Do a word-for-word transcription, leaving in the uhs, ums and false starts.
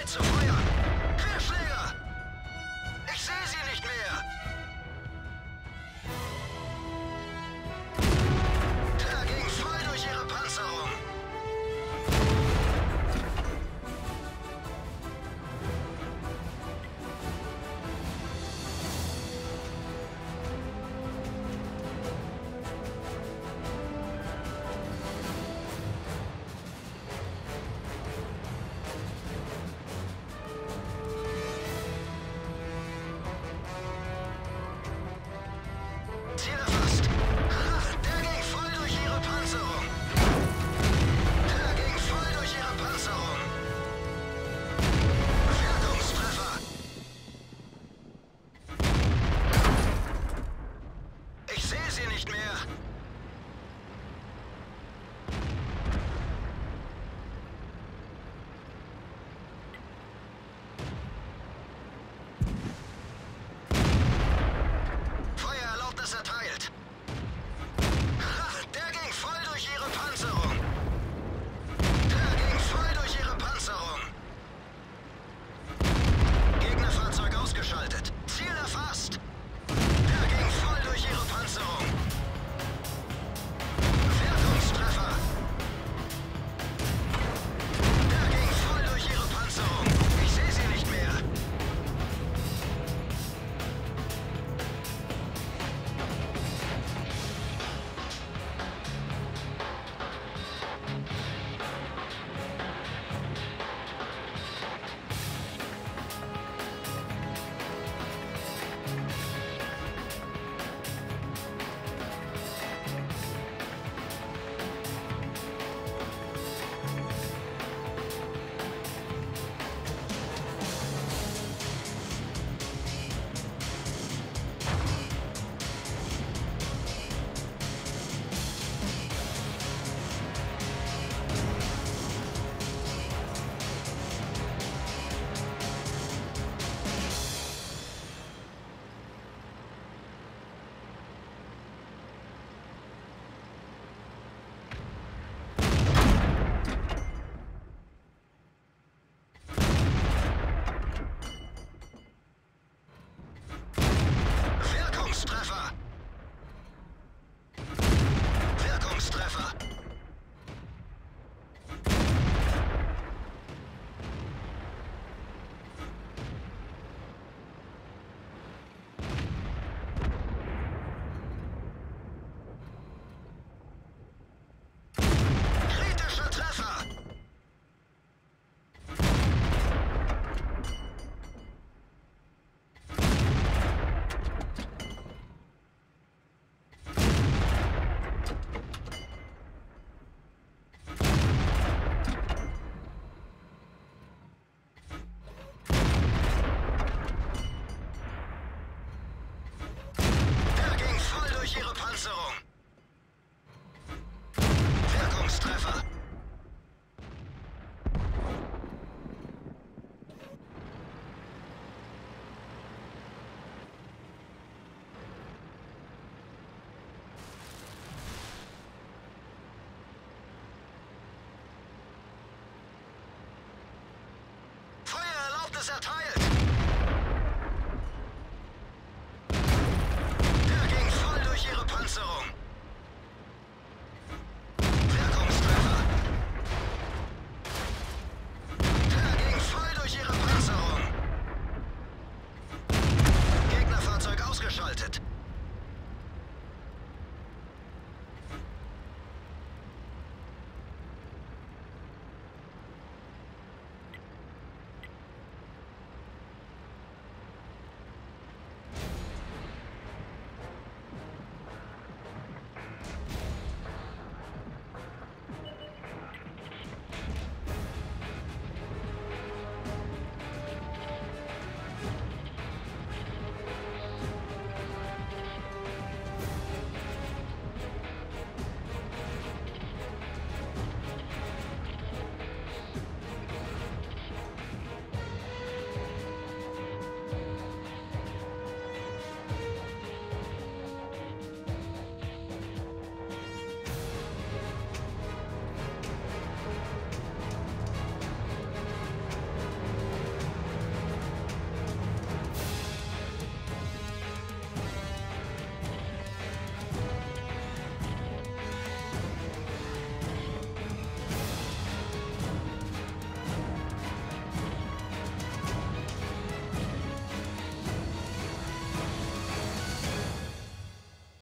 bereit zu feuern. Querschläger! Ich sehe sie nicht mehr! Der ging voll durch ihre Panzerung! Ziel erfasst! Der ging voll durch ihre Panzerung! Der ging voll durch ihre Panzerung! Wirkungstreffer! Ich sehe sie nicht mehr! Feuererlaubnis erteilt! Der ging voll durch ihre Panzerung! Der ging voll durch ihre Panzerung! Gegnerfahrzeug ausgeschaltet! Ziel erfasst! Der ging voll durch ihre Panzerung! Wirkungstreffer! Der ging voll durch ihre Panzerung! Ich sehe sie nicht mehr! Wirkungstreffer! Wirkungstreffer! Kritischer Treffer! Der ging voll durch ihre Panzerung! Wirkungstreffer! Feuererlaubnis erteilt!